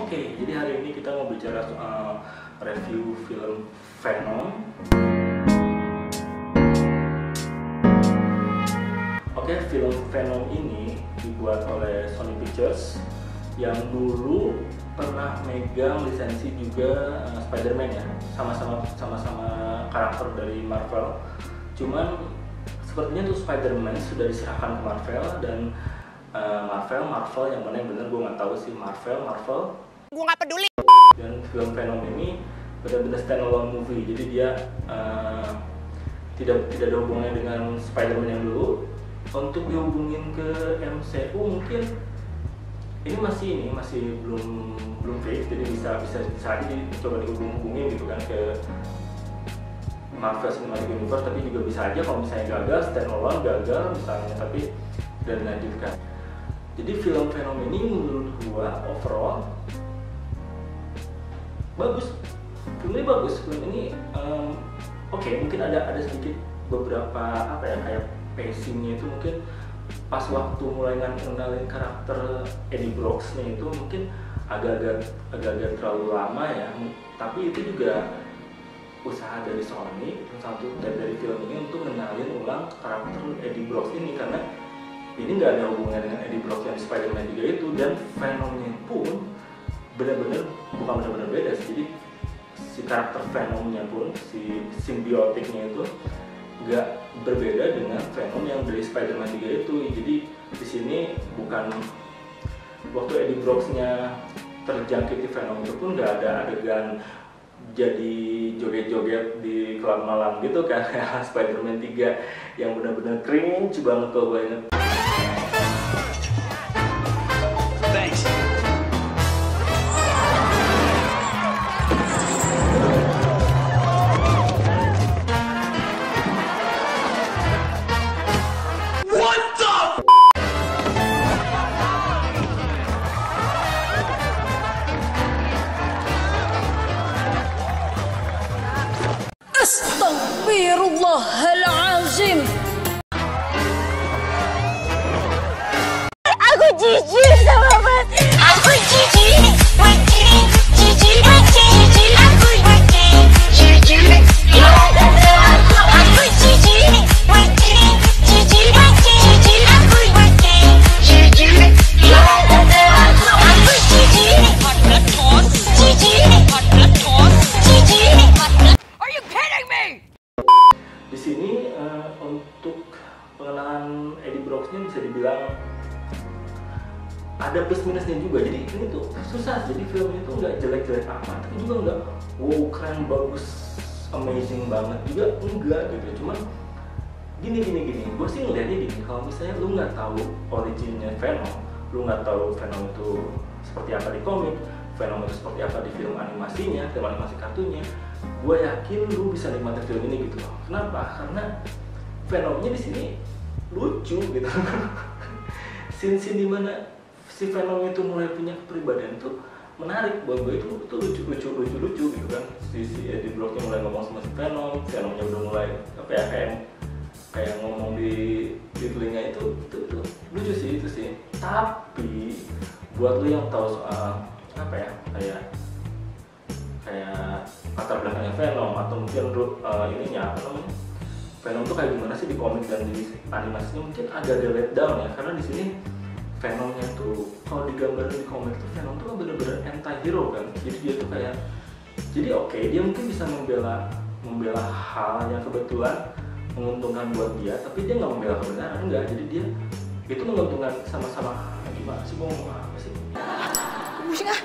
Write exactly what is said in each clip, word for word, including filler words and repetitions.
Oke, jadi hari ini kita mau bicara soal review film Venom. Oke, film Venom ini dibuat oleh Sony Pictures yang dulu pernah megang lisensi juga uh, Spider-Man ya, sama-sama sama-sama karakter dari Marvel. Cuman sepertinya tuh Spider-Man sudah diserahkan ke Marvel dan uh, Marvel Marvel yang mana yang benar gue nggak tahu sih. Marvel Marvel Gue nggak peduli. Dan film Venom ini benar-benar standalone movie, jadi dia uh, tidak tidak ada hubungannya dengan Spider-Man yang dulu. Untuk dihubungin ke M C U mungkin ini masih ini masih belum belum fix, jadi bisa bisa bisa aja dicoba dihubung-hubungin gitu kan ke Marvel Cinematic Universe, tapi juga bisa aja kalau misalnya gagal standalone, gagal misalnya tapi dan dilanjutkan. Jadi film Venom ini menurut gua overall bagus, film ini bagus, film ini um, oke okay, mungkin ada ada sedikit beberapa apa ya kayak pacingnya itu mungkin pas waktu mulai ngenalin karakter Eddie Brock-nya itu mungkin agak-agak agak-agak terlalu lama ya, tapi itu juga usaha dari Sony satu dan dari film ini untuk mengenalin ulang karakter Eddie Brock ini, karena ini nggak ada hubungannya dengan Eddie Brock yang Spider-Man tiga itu, dan Venomnya pun benar-benar bukan benar-benar beda sih. Jadi si karakter Venomnya pun si simbiotiknya itu nggak berbeda dengan Venom yang dari Spider-Man tiga itu. Jadi di sini bukan waktu Eddie Brock-nya terjangkiti Venom itu pun nggak ada adegan jadi joget-joget di klub malam gitu kan ya Spider-Man tiga yang benar-benar cringe banget kalau gue inget. Thanks. Astaghfirullahalazim. Aku jijik sama Mas. Aku jijik. Jijik, jijik. Aku jijik. Jijik. Aku jijik. Jijik, jijik. Aku jijik. Jijik. Aku jijik. Jijik. Are you kidding me? Di sini uh, untuk pengenalan Eddie Brock-nya bisa dibilang ada plus minusnya juga. Jadi ini tuh susah, jadi film itu nggak jelek-jelek amat, tapi juga nggak wow keren bagus amazing banget juga enggak gitu. Cuman gini gini gini, gue sih ngeliatnya gini, kalau misalnya lu nggak tahu originnya Venom, lu nggak tahu Venom itu seperti apa di komik, Venom itu seperti apa di film animasinya, film animasi kartunya, gue yakin lu bisa nikmatin film ini gitu loh. Kenapa? Karena Venomnya di sini lucu gitu. Scene-scene dimana si Venom itu mulai punya kepribadian itu menarik buat gue, itu itu lucu lucu lucu lucu gitu kan. Si si Eddie Brock-nya mulai ngomong sama si Venom, Venomnya udah mulai apa ya kayak kayak ngomong di di telinga itu, itu itu lucu sih itu sih. Tapi buat lu yang tahu soal apa ya kayak kayak latar belakangnya Venom atau mungkin uh, ininya apa namanya Venom tuh kayak gimana sih di komik dan di animasinya, mungkin agak-agak let down ya, karena di sini Venomnya tuh kalau digambarin di komik tuh Venom tuh bener-bener anti-hero kan. Jadi dia tuh kayak jadi oke okay, dia mungkin bisa membela membela hal yang kebetulan menguntungkan buat dia, tapi dia nggak membela kebenaran, enggak. Jadi dia itu menguntungkan sama-sama. Gimana sih mau ngomong apa sih? Musik ah.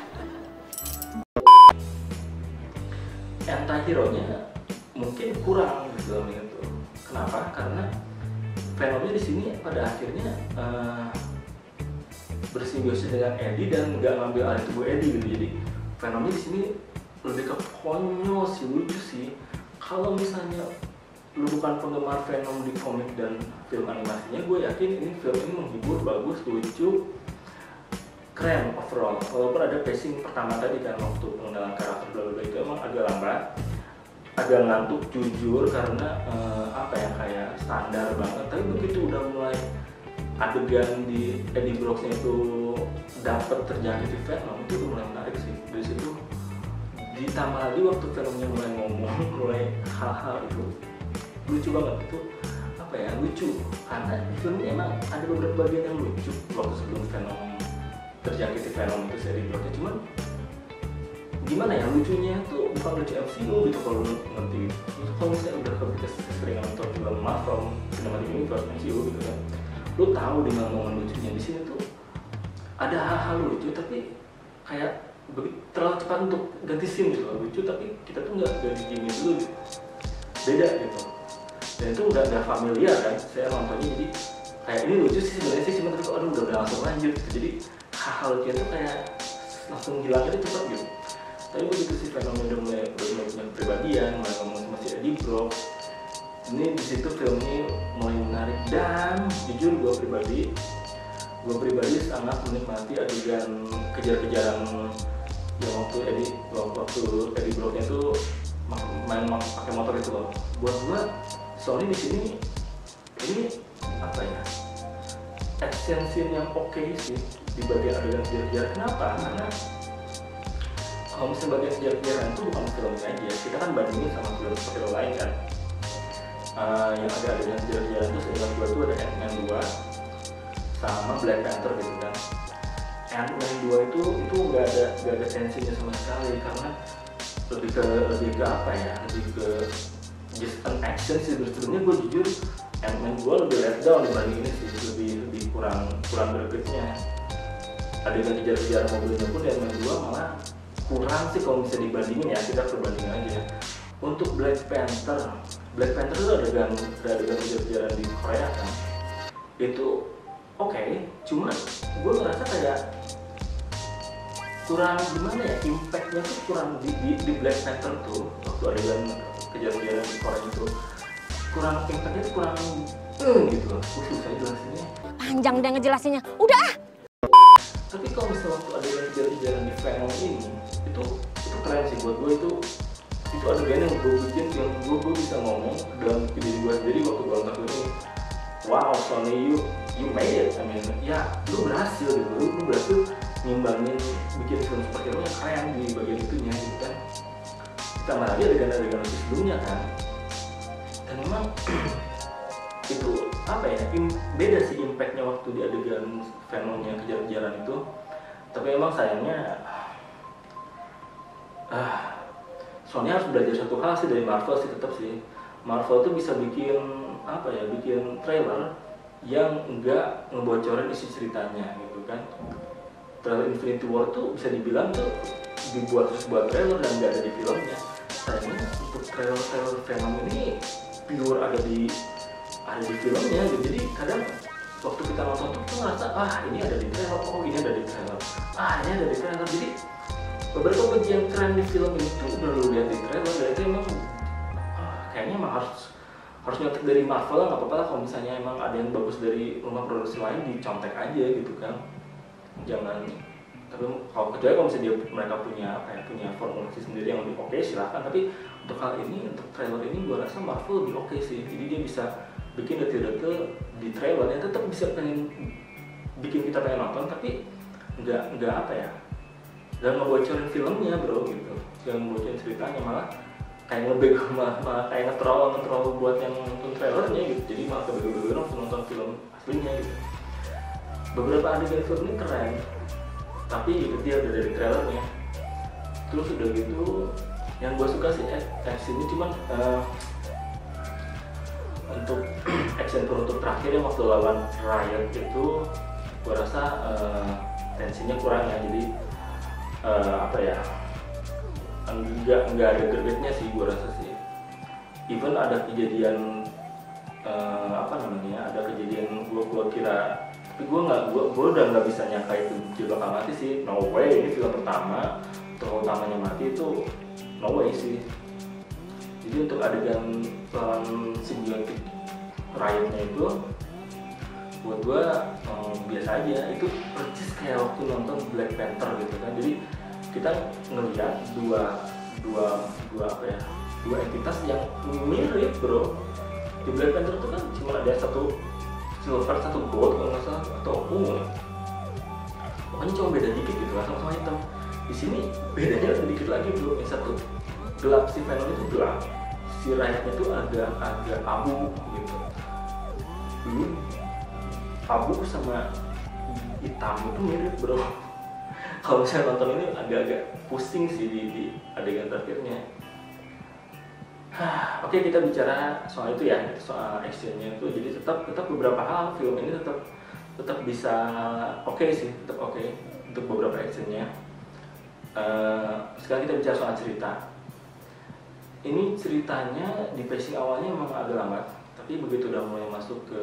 Anti-hero-nya mungkin kurang di film itu. Kenapa? Karena Venomnya di sini pada akhirnya uh, bersimbiosis dengan Eddie dan nggak ngambil alih tubuh Eddie gitu. Jadi Venomnya di sini lebih ke konyol sih, lucu sih. Kalau misalnya lu bukan penggemar Venom di komik dan film animasinya, gue yakin ini film ini menghibur, bagus, lucu, keren overall. Walaupun ada pacing pertama tadi kan waktu pengenalan karakter bla bla itu emang agak lambat, agak ngantuk jujur karena uh, apa ya kayak standar banget. Tapi begitu udah mulai adegan di Eddie Brooks-nya itu dapat terjangkiti Venom, itu tuh mulai menarik sih. Dari situ ditambah lagi waktu Venomnya mulai ngomong, mulai hal-hal itu lucu banget. Itu apa ya, lucu karena filmnya emang ada beberapa bagian yang lucu waktu sebelum Venom terjangkiti Venom itu si Eddie Brooks-nya. Cuman gimana ya, lucunya tuh bukan lucu M C U gitu kalau lu ngerti gitu. Kalau misalnya udah kita sering nonton film Marvel Cinematic Universe M C U gitu kan, lu tahu di mana momen lucunya. Di sini tuh ada hal-hal lucu tapi kayak terlalu cepat untuk ganti scene gitu loh. Lucu tapi kita tuh nggak nggak dijimin dulu gitu, beda gitu. Dan itu nggak nggak familiar kan, saya nontonnya jadi kayak ini lucu sih sebenarnya sih, cuma tapi kok aduh udah, udah langsung lanjut gitu. Jadi hal-hal lucunya tuh kayak langsung hilang aja cepat gitu. Tapi begitu si Venom udah mulai udah mulai punya kepribadian, mulai ngomong sama si Eddie Brooks, ini di situ filmnya mulai menarik. Dan jujur gue pribadi, gue pribadi sangat menikmati adegan kejar-kejaran yang waktu Eddie waktu Eddie Brooks-nya itu main pakai motor itu loh. Buat gue Sony di sini ini apa ya, action scene yang oke okay sih di bagian adegan kejar-kejaran. Kenapa? Karena kalau misalnya bagian kejar-kejaran itu bukan film ini aja, kita kan bandingin sama film film lain kan. Uh, yang ada adegan kejar-kejaran itu seingat gue tuh ada Ant-Man dua sama Black Panther gitu kan. Ant-Man dua itu itu nggak ada nggak ada tensinya sama sekali karena lebih ke lebih ke apa ya, lebih ke just an action sih. Sebenarnya gue jujur Ant-Man dua lebih let down dibanding ini sih, lebih lebih kurang kurang gregetnya. Adegan kejar-kejaran mobilnya pun Ant-Man dua malah kurang sih kalau bisa dibandingin ya, kita perbandingin aja. Untuk Black Panther, Black Panther itu adegan adegan kejar-kejaran di Korea kan, itu oke, okay, cuman gue ngerasa kayak kurang gimana ya, impactnya tuh kurang di, di, di Black Panther tuh waktu adegan kejar-kejaran di Korea itu kurang, impactnya tuh kurang uh, gitu loh. Gue susah jelasinnya, Panjang deh ngejelasinnya. Udah ah. Tapi kalau misalnya waktu adegan kejar-kejaran di Venom ini itu itu keren sih buat gue. Itu itu adegan yang gue bikin, yang gue, gue bisa ngomong dalam diri gue sendiri waktu gue nonton ini, wow Sony, you you made it. I mean, ya lu berhasil gitu, lu, lu berhasil ngimbangin bikin film superhero yang keren di bagian itunya gitu kan. Ditambah lagi adegan-adegan lebih sebelumnya kan. Dan memang itu apa ya, beda sih impactnya waktu di adegan Venomnya kejar-kejaran itu. Tapi memang sayangnya ah, Sony harus belajar satu hal sih dari Marvel sih, tetap sih Marvel tuh bisa bikin apa ya, bikin trailer yang enggak ngebocorin isi ceritanya gitu kan. Trailer Infinity War tuh bisa dibilang tuh dibuat sebuah trailer dan nggak ada di filmnya. Sayangnya untuk trailer-trailer Venom ini pure ada di ada di filmnya gitu. Jadi kadang waktu kita nonton tuh kita ngerasa ah ini ada di trailer, oh ini ada di trailer, ah ini ada di trailer. Jadi beberapa bagian keren di film itu udah lu lihat di trailer, dan itu emang ah, kayaknya emang harus harus nyontek dari Marvel lah. Nggak apa-apa lah kalau misalnya emang ada yang bagus dari rumah produksi lain dicontek aja gitu kan, jangan. Tapi kalau kecuali kalau misalnya dia, mereka punya apa ya, punya formulasi sendiri yang lebih oke okay, silahkan. Tapi untuk hal ini, untuk trailer ini gue rasa Marvel lebih oke okay sih. Jadi dia bisa bikin detail-detail di trailer yang tetap bisa pengen bikin kita pengen nonton, tapi nggak nggak apa ya, dan ngebocorin filmnya bro gitu, jangan ngebocorin ceritanya, malah kayak ngebego, malah, malah kayak ngetrol ngetrol buat yang nonton trailernya gitu. Jadi malah kebego-bego langsung nonton film aslinya gitu. Beberapa adegan film ini keren, tapi itu dia udah dari trailernya. Terus udah gitu, yang gue suka sih action ini, cuman uh, untuk action penutup terakhir yang waktu lawan Riot itu, gue rasa uh, tensinya kurang ya. Jadi uh, apa ya, enggak enggak ada gregetnya sih gue rasa sih. Even ada kejadian uh, apa namanya, ada kejadian gue gue kira, tapi gue nggak gue gue udah nggak bisa nyangka itu dia bakal mati sih. No way, ini film pertama tokoh utamanya mati itu no way sih. Jadi untuk adegan lawan simbiotik Riot-nya itu buat gue um, biasa aja. Itu persis kayak waktu nonton Black Panther gitu kan. Jadi kita ngelihat dua dua dua apa ya, dua entitas yang mirip bro. Di Black Panther itu kan cuma ada satu silver, satu gold kalau nggak salah, atau ungu. Pokoknya cuma beda dikit gitu lah, sama-sama hitam. Di sini bedanya lebih dikit lagi bro. Yang satu gelap, si Venom itu gelap, si Riot-nya itu agak agak abu gitu. Dulu abu sama hitam itu mirip bro. Kalau misalnya nonton ini agak-agak pusing sih di, di adegan terakhirnya. Oke, okay, kita bicara soal itu ya, soal actionnya itu. Jadi tetap tetap beberapa hal film ini tetap tetap bisa oke okay sih, tetap oke okay untuk beberapa actionnya. Uh, sekarang kita bicara soal cerita. Ini ceritanya di pacing awalnya memang agak lambat, tapi begitu udah mulai masuk ke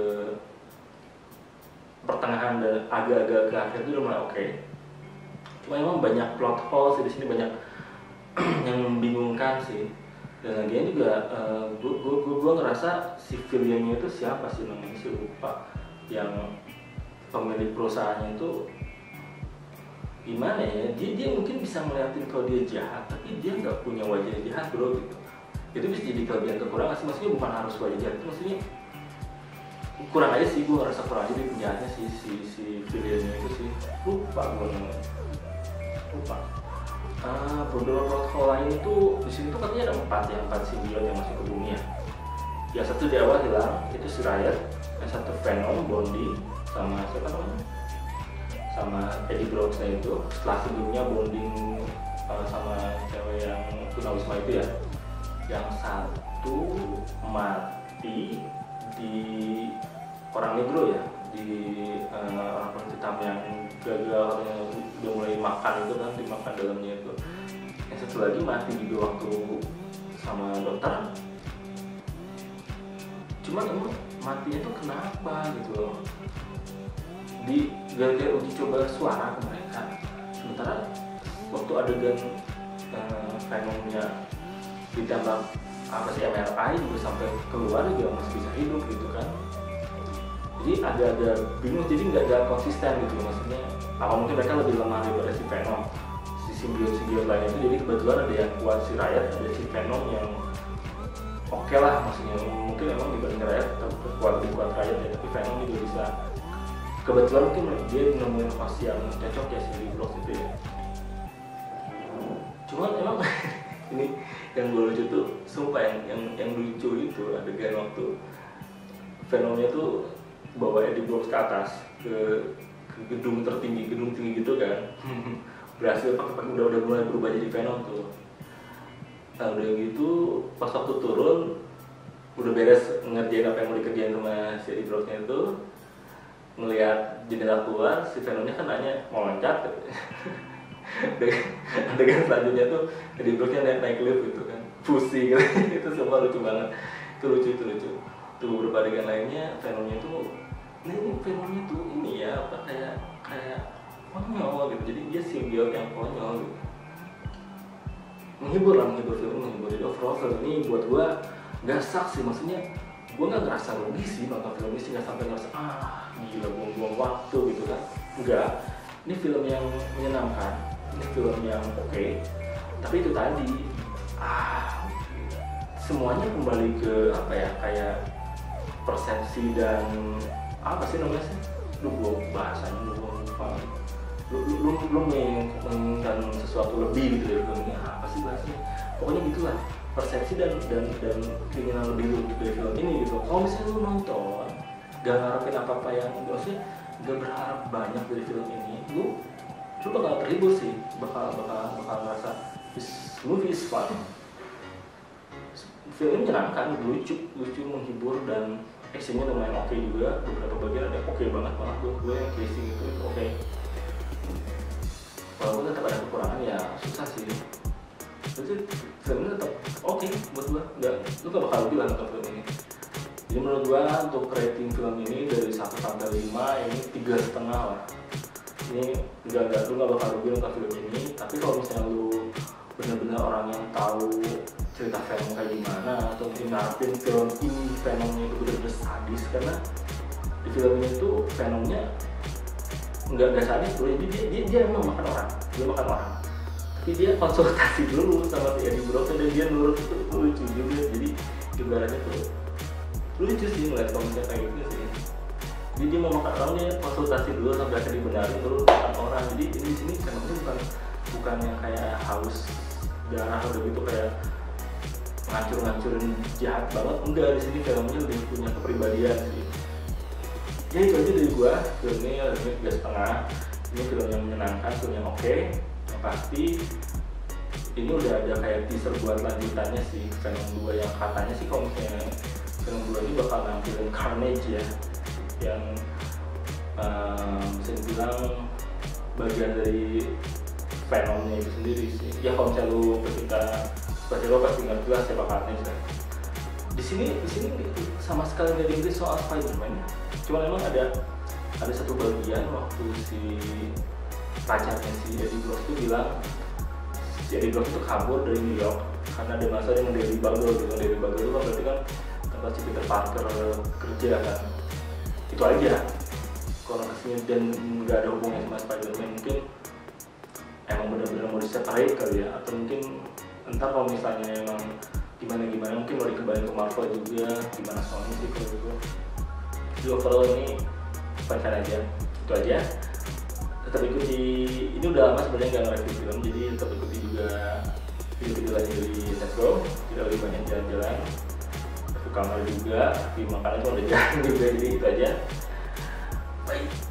pertengahan dan agak-agak ke akhir itu udah mulai oke. Okay. Cuma memang banyak plot holes di sini, banyak yang membingungkan sih. Dan lagian juga uh, gue gue ngerasa si villainnya itu siapa sih namanya, si lupa, yang pemilik perusahaannya itu gimana ya, dia dia mungkin bisa ngeliatin kalau dia jahat, tapi dia nggak punya wajah jahat bro gitu. Itu bisa jadi kelebihan kekurangan sih, maksudnya bukan harus wajah jahat, itu maksudnya kurang aja sih, gue ngerasa kurang aja di penjahatnya si si si villainnya itu sih, lupa gue namanya, lupa. Uh, beberapa plot hole lain itu di sini tuh katanya ada empat ya, empat simbion yang masuk ke bumi ya. Yang satu di awal hilang, itu si Riot. Yang satu Venom, Bondi, sama siapa namanya? Sama Eddie Brocknya itu. Setelah sebelumnya bonding uh, sama cewek yang tunawisma itu ya. Yang satu mati di orang negro ya, di uh, orang kulit hitam yang gagal, yang udah mulai makan itu kan, dimakan dalamnya itu. Yang satu lagi mati juga waktu sama dokter. Cuman emang matinya tuh kenapa gitu loh, di gara-gara uji coba suara ke mereka. Sementara waktu adegan uh, Venomnya ditembak apa sih M R I juga sampai keluar juga masih bisa hidup gitu kan. Jadi agak-agak bingung, jadi nggak ada konsisten gitu, maksudnya apa mungkin mereka lebih lemah daripada si Venom, si simbion-simbion lainnya itu. Jadi kebetulan ada yang kuat si Riot, ada si Venom yang oke okay lah, maksudnya mungkin emang dibanding Riot kuat, lebih kuat Riot ya, tapi Venom juga bisa, kebetulan mungkin dia nemuin pasti yang cocok ya si Brock itu ya. Cuman emang ini yang gue lucu tuh, sumpah yang yang, yang lucu itu adegan waktu Venomnya tuh bawa Eddie Brock ke atas ke, ke gedung tertinggi, gedung tinggi gitu kan. Berhasil pakai udah udah mulai berubah jadi Venom tuh. Nah udah gitu pas waktu turun udah beres ngerjain apa yang mau dikerjain sama si Eddie Brocknya itu, ngelihat jendela keluar, si Venomnya kan nanya mau loncat. Adegan selanjutnya tuh Eddie Brocknya naik naik lift gitu kan, pusing gitu. Itu semua lucu banget, itu lucu itu lucu. Tuh beberapa adegan lainnya Venomnya tuh, nah ini Venomnya tuh ini ya apa kayak kayak konyol gitu, jadi dia simbion yang konyol gitu. Menghibur lah, menghibur film, menghibur. Jadi overall film ini buat gua gak sak sih, maksudnya gua gak ngerasa rugi sih nonton film ini sih, gak sampai ngerasa ah gila buang-buang waktu gitu kan. Enggak, ini film yang menyenangkan, ini film yang oke okay. Tapi itu tadi ah semuanya kembali ke apa ya, kayak persepsi dan apa sih namanya sih, lu gua bahasanya lu lupa, lu lu lu, lu menginginkan sesuatu lebih gitu dari film ini, apa sih bahasanya, pokoknya gitulah, persepsi dan dan dan keinginan lebih untuk dari film ini gitu. Kalau misalnya lu nonton gak ngarepin apa apa yang maksudnya gak berharap banyak dari film ini, lu lu bakal terhibur sih, bakal bakal bakal ngerasa this movie is fun. Film menyenangkan, lucu, lucu, menghibur, dan actionnya lumayan oke okay juga. Beberapa bagian ada oke okay banget, malah gue gue yang casing itu itu oke. Okay. Walaupun tetap ada kekurangan ya susah sih. Jadi filmnya tetap oke okay buat gue. Nggak, lu gak bakal bilang nonton film ini. Jadi menurut gue untuk rating film ini dari satu sampai lima ini tiga setengah lah. Ini nggak nggak lu gak bakal rugi nonton film ini. Tapi kalau misalnya lu benar-benar orang yang tahu cerita Venom kayak gimana, atau mungkin ngarepin film ini Venomnya itu benar-benar sadis, karena di film ini tuh Venomnya nggak nggak sadis bro, jadi dia, dia, dia emang makan orang, dia makan orang, tapi dia konsultasi dulu sama si Eddie Brock dan dia nurut. Itu lucu juga, jadi ibaratnya tuh lucu sih ngeliat komennya kayak gitu sih. Jadi dia mau makan orang, dia konsultasi dulu sampai akhirnya dibenarin baru makan orang. Jadi ini di sini filmnya bukan bukan yang kayak haus darah atau gitu kayak ngancur-ngancurin jahat banget, enggak. Di sini filmnya lebih punya kepribadian sih. Ya itu aja dari gua, filmnya filmnya tiga setengah. Ini film yang menyenangkan, film yang oke. Yang pasti ini udah ada kayak teaser buat lanjutannya sih, film dua yang katanya sih kalau misalnya film dua ini bakal nampilin Carnage ya, yang um, bisa dibilang bagian dari Venomnya itu sendiri sih. Ya kalau misalnya lu ketika pasti lo pasti ngerti lah siapa Carnage kan. Di sini di sini sama sekali nggak diinggris soal Spider-Man. Cuma memang ada ada satu bagian waktu si pacarnya si Eddie Brock itu bilang si Eddie Brock itu kabur dari New York karena ada masalah dengan Daily Bugle gitu. Daily Bugle itu kan berarti kan tempat si Peter Parker kerja kan. Itu aja. Kalau kesini dan nggak ada hubungannya sama Spider-Man, mungkin emang benar-benar mau di-separate kali ya, atau mungkin entar kalau misalnya emang gimana-gimana mungkin mau dikembalikan ke Marvel juga, gimana Sony sih kalau gitu. Jadi overall ini pacar aja, itu aja. Tetap ikuti, ini udah lama sebenarnya nggak nge-review film, jadi tetap ikuti juga video-video lain dari Let's Go. Tidak lebih banyak jalan-jalan, review kamar juga, review makanan cuma udah jalan juga, jadi itu aja. Bye.